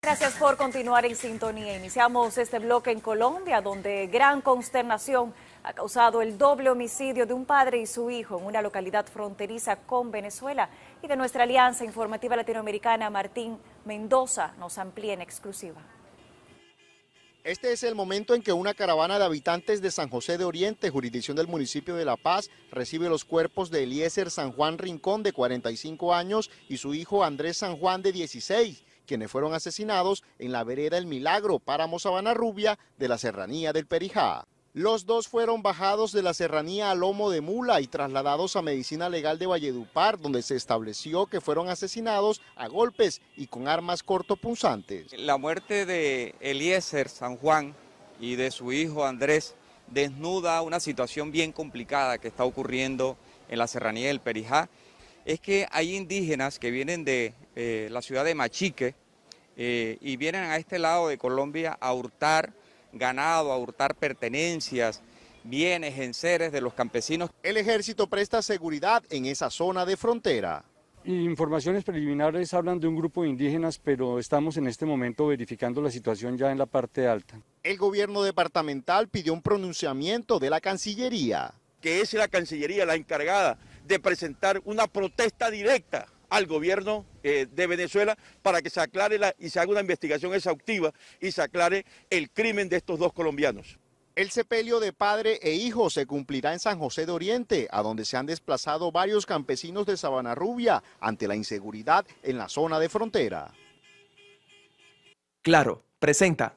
Gracias por continuar en sintonía. Iniciamos este bloque en Colombia, donde gran consternación ha causado el doble homicidio de un padre y su hijo en una localidad fronteriza con Venezuela. Y de nuestra alianza informativa latinoamericana, Martín Mendoza nos amplía en exclusiva. Este es el momento en que una caravana de habitantes de San José de Oriente, jurisdicción del municipio de La Paz, recibe los cuerpos de Eliezer San Juan Rincón, de 45 años, y su hijo Andrés San Juan, de 16, quienes fueron asesinados en la vereda El Milagro, páramo Sabana Rubia, de la serranía del Perijá. Los dos fueron bajados de la serranía a lomo de mula y trasladados a Medicina Legal de Valledupar, donde se estableció que fueron asesinados a golpes y con armas cortopunzantes. La muerte de Eliezer San Juan y de su hijo Andrés desnuda una situación bien complicada que está ocurriendo en la serranía del Perijá. Es que hay indígenas que vienen de la ciudad de Machique y vienen a este lado de Colombia a hurtar ganado, a hurtar pertenencias, bienes, enseres de los campesinos. El ejército presta seguridad en esa zona de frontera. Informaciones preliminares hablan de un grupo de indígenas, pero estamos en este momento verificando la situación ya en la parte alta. El gobierno departamental pidió un pronunciamiento de la Cancillería. Que es la Cancillería la encargada de presentar una protesta directa al gobierno de Venezuela para que se aclare y se haga una investigación exhaustiva y se aclare el crimen de estos dos colombianos. El sepelio de padre e hijo se cumplirá en San José de Oriente, a donde se han desplazado varios campesinos de Sabana Rubia ante la inseguridad en la zona de frontera. Claro, presenta.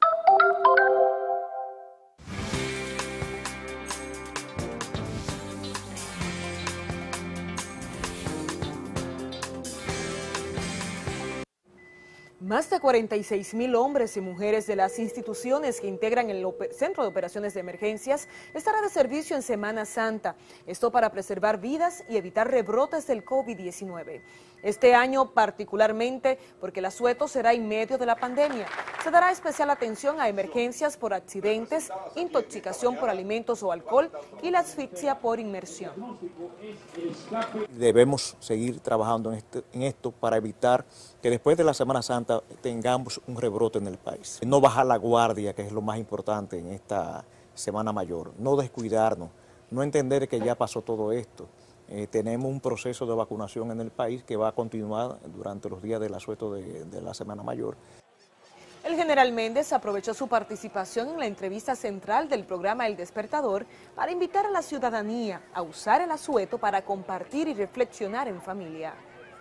Más de 46,000 hombres y mujeres de las instituciones que integran el Centro de Operaciones de Emergencias estará de servicio en Semana Santa. Esto para preservar vidas y evitar rebrotes del COVID-19. Este año particularmente porque el asueto será en medio de la pandemia. Se dará especial atención a emergencias por accidentes, intoxicación por alimentos o alcohol y la asfixia por inmersión. Debemos seguir trabajando en esto para evitar que después de la Semana Santa tengamos un rebrote en el país. No bajar la guardia, que es lo más importante en esta Semana Mayor, no descuidarnos, no entender que ya pasó todo esto. Tenemos un proceso de vacunación en el país que va a continuar durante los días del asueto de la Semana Mayor. El general Méndez aprovechó su participación en la entrevista central del programa El Despertador para invitar a la ciudadanía a usar el asueto para compartir y reflexionar en familia.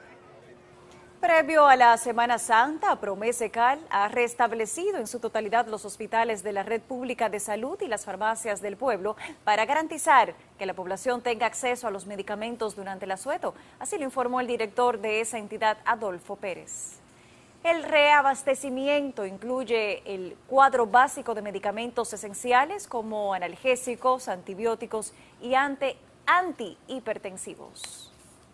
Previo a la Semana Santa, Promesecal ha restablecido en su totalidad los hospitales de la red pública de salud y las farmacias del pueblo para garantizar que la población tenga acceso a los medicamentos durante el asueto. Así lo informó el director de esa entidad, Adolfo Pérez. El reabastecimiento incluye el cuadro básico de medicamentos esenciales como analgésicos, antibióticos y antihipertensivos.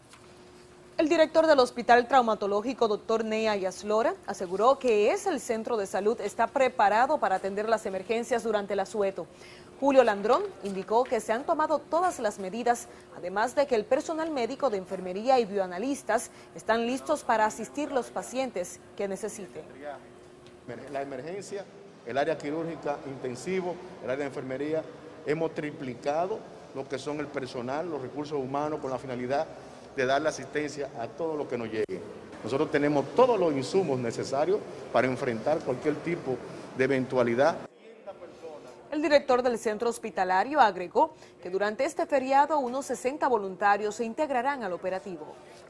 El director del Hospital Traumatológico, Dr. Nea Yaslora, aseguró que el centro de salud está preparado para atender las emergencias durante el asueto. Julio Landrón indicó que se han tomado todas las medidas, además de que el personal médico de enfermería y bioanalistas están listos para asistir los pacientes que necesiten. La emergencia, el área quirúrgica intensivo, el área de enfermería, hemos triplicado lo que son el personal, los recursos humanos con la finalidad de darle asistencia a todo lo que nos llegue. Nosotros tenemos todos los insumos necesarios para enfrentar cualquier tipo de eventualidad. El director del centro hospitalario agregó que durante este feriado unos 60 voluntarios se integrarán al operativo.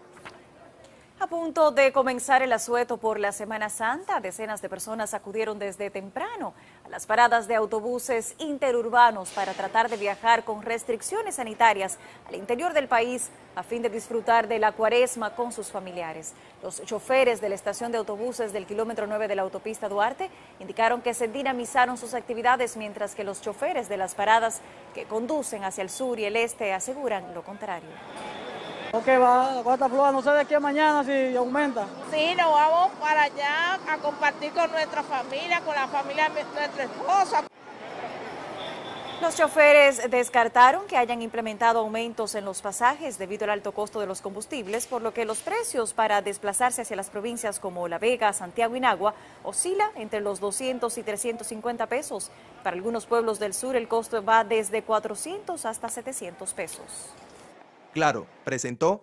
A punto de comenzar el asueto por la Semana Santa, decenas de personas acudieron desde temprano a las paradas de autobuses interurbanos para tratar de viajar con restricciones sanitarias al interior del país a fin de disfrutar de la Cuaresma con sus familiares. Los choferes de la estación de autobuses del kilómetro 9 de la autopista Duarte indicaron que se dinamizaron sus actividades, mientras que los choferes de las paradas que conducen hacia el sur y el este aseguran lo contrario. Ok, va a estar floja, no sé de aquí a mañana si aumenta. Sí, nos vamos para allá a compartir con nuestra familia, con la familia de nuestra esposa. Los choferes descartaron que hayan implementado aumentos en los pasajes debido al alto costo de los combustibles, por lo que los precios para desplazarse hacia las provincias como La Vega, Santiago y Nagua oscila entre los 200 y 350 pesos. Para algunos pueblos del sur el costo va desde 400 hasta 700 pesos. Claro, presentó.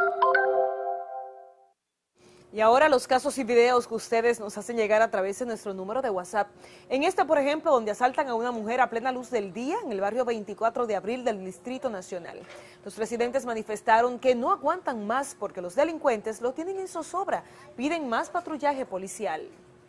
Y ahora los casos y videos que ustedes nos hacen llegar a través de nuestro número de WhatsApp. En este, por ejemplo, donde asaltan a una mujer a plena luz del día en el barrio 24 de abril del Distrito Nacional. Los residentes manifestaron que no aguantan más porque los delincuentes lo tienen en zozobra. Piden más patrullaje policial.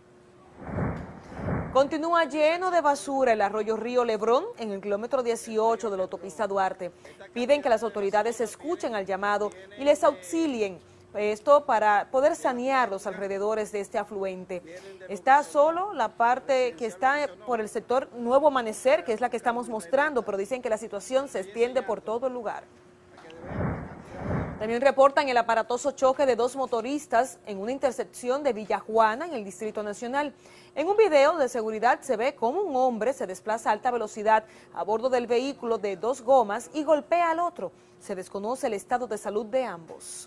Continúa lleno de basura el arroyo Río Lebrón en el kilómetro 18 de la autopista Duarte. Piden que las autoridades escuchen al llamado y les auxilien. Esto para poder sanear los alrededores de este afluente. Está solo la parte que está por el sector Nuevo Amanecer, que es la que estamos mostrando, pero dicen que la situación se extiende por todo el lugar. También reportan el aparatoso choque de dos motoristas en una intersección de Villa Juana, en el Distrito Nacional. En un video de seguridad se ve cómo un hombre se desplaza a alta velocidad a bordo del vehículo de dos gomas y golpea al otro. Se desconoce el estado de salud de ambos.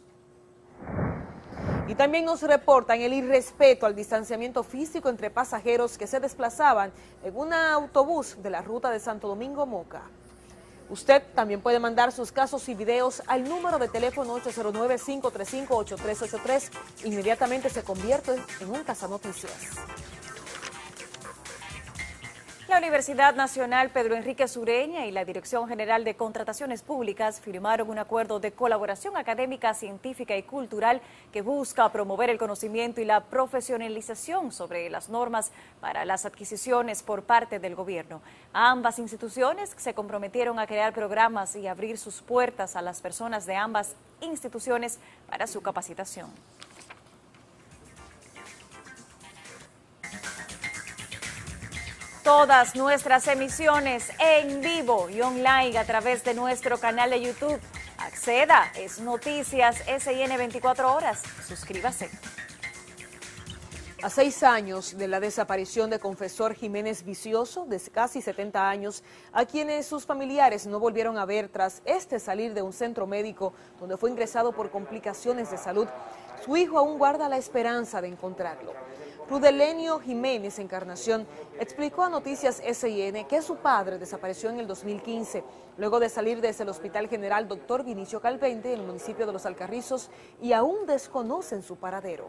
Y también nos reportan el irrespeto al distanciamiento físico entre pasajeros que se desplazaban en un autobús de la ruta de Santo Domingo-Moca. Usted también puede mandar sus casos y videos al número de teléfono 809-535-8383. Inmediatamente se convierte en un Casanoticias. La Universidad Nacional Pedro Enrique Sureña y la Dirección General de Contrataciones Públicas firmaron un acuerdo de colaboración académica, científica y cultural que busca promover el conocimiento y la profesionalización sobre las normas para las adquisiciones por parte del gobierno. Ambas instituciones se comprometieron a crear programas y abrir sus puertas a las personas de ambas instituciones para su capacitación. Todas nuestras emisiones en vivo y online a través de nuestro canal de YouTube. Acceda, es Noticias SIN 24 horas. Suscríbase. A 6 años de la desaparición de Confesor Jiménez Vicioso, de casi 70 años, a quienes sus familiares no volvieron a ver tras salir de un centro médico donde fue ingresado por complicaciones de salud, su hijo aún guarda la esperanza de encontrarlo. Rudelenio Jiménez Encarnación explicó a Noticias SIN que su padre desapareció en el 2015, luego de salir desde el Hospital General Dr. Vinicio Calvente en el municipio de Los Alcarrizos, y aún desconocen su paradero.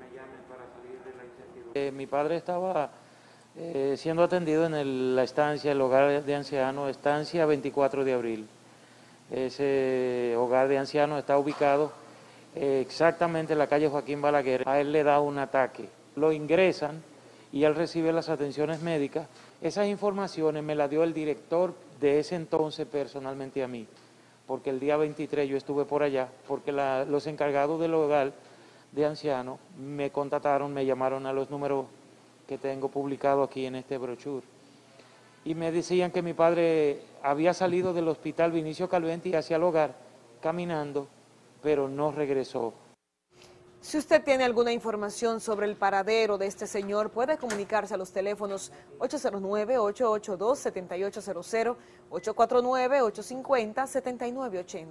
Mi padre estaba siendo atendido en la estancia, el hogar de ancianos, estancia 24 de abril. Ese hogar de ancianos está ubicado exactamente en la calle Joaquín Balaguer. A él le da un ataque. Lo ingresan y él recibe las atenciones médicas. Esas informaciones me las dio el director de ese entonces personalmente a mí, porque el día 23 yo estuve por allá, porque los encargados del hogar de ancianos me contactaron, me llamaron a los números que tengo publicados aquí en este brochure, y me decían que mi padre había salido del Hospital Vinicio Calvente hacia el hogar caminando, pero no regresó. Si usted tiene alguna información sobre el paradero de este señor, puede comunicarse a los teléfonos 809-882-7800, 849-850-7980.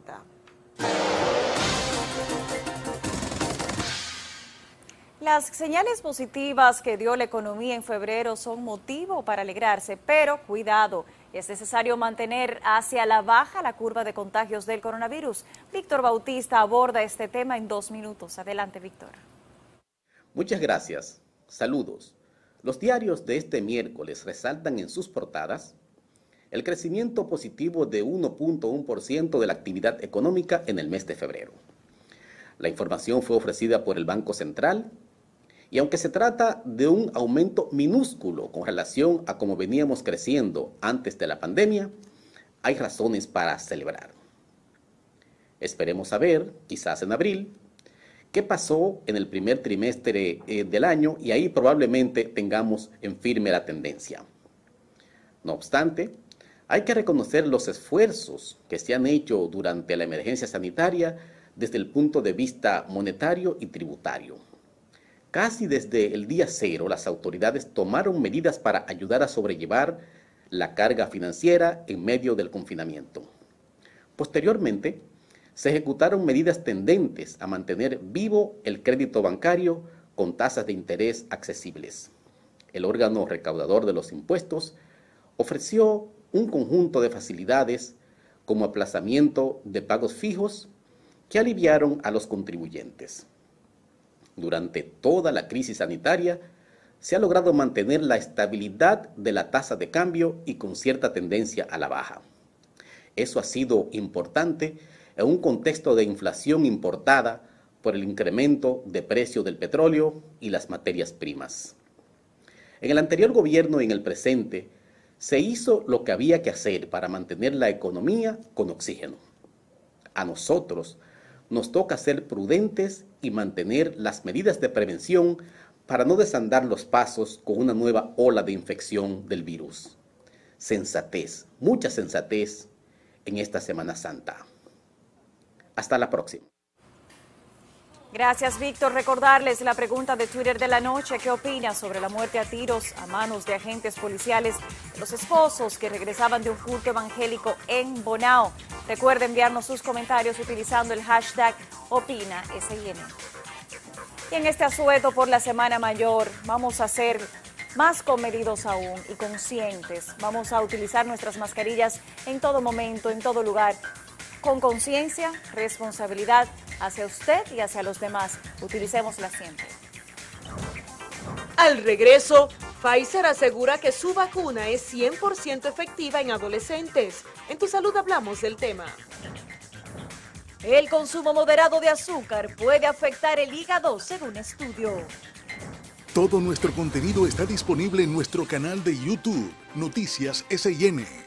Las señales positivas que dio la economía en febrero son motivo para alegrarse, pero cuidado, es necesario mantener hacia la baja la curva de contagios del coronavirus. Víctor Bautista aborda este tema en 2 minutos. Adelante, Víctor. Muchas gracias. Saludos. Los diarios de este miércoles resaltan en sus portadas el crecimiento positivo de 1.1% de la actividad económica en el mes de febrero. La información fue ofrecida por el Banco Central, y aunque se trata de un aumento minúsculo con relación a cómo veníamos creciendo antes de la pandemia, hay razones para celebrar. Esperemos saber, quizás en abril, qué pasó en el primer trimestre del año, y ahí probablemente tengamos en firme la tendencia. No obstante, hay que reconocer los esfuerzos que se han hecho durante la emergencia sanitaria desde el punto de vista monetario y tributario. Casi desde el día cero, las autoridades tomaron medidas para ayudar a sobrellevar la carga financiera en medio del confinamiento. Posteriormente, se ejecutaron medidas tendentes a mantener vivo el crédito bancario con tasas de interés accesibles. El órgano recaudador de los impuestos ofreció un conjunto de facilidades como aplazamiento de pagos fijos que aliviaron a los contribuyentes. Durante toda la crisis sanitaria, se ha logrado mantener la estabilidad de la tasa de cambio y con cierta tendencia a la baja. Eso ha sido importante en un contexto de inflación importada por el incremento de precio del petróleo y las materias primas. En el anterior gobierno y en el presente, se hizo lo que había que hacer para mantener la economía con oxígeno. A nosotros nos toca ser prudentes y mantener las medidas de prevención para no desandar los pasos con una nueva ola de infección del virus. Sensatez, mucha sensatez en esta Semana Santa. Hasta la próxima. Gracias, Víctor. Recordarles la pregunta de Twitter de la noche. ¿Qué opinas sobre la muerte a tiros a manos de agentes policiales de los esposos que regresaban de un culto evangélico en Bonao? Recuerde enviarnos sus comentarios utilizando el hashtag OpinaSN. Y en este asueto por la Semana Mayor vamos a ser más comedidos aún y conscientes. Vamos a utilizar nuestras mascarillas en todo momento, en todo lugar, con conciencia, responsabilidad hacia usted y hacia los demás. Utilicémosla siempre. Al regreso, Pfizer asegura que su vacuna es 100% efectiva en adolescentes. En Tu Salud hablamos del tema. El consumo moderado de azúcar puede afectar el hígado, según estudio. Todo nuestro contenido está disponible en nuestro canal de YouTube, Noticias SIN.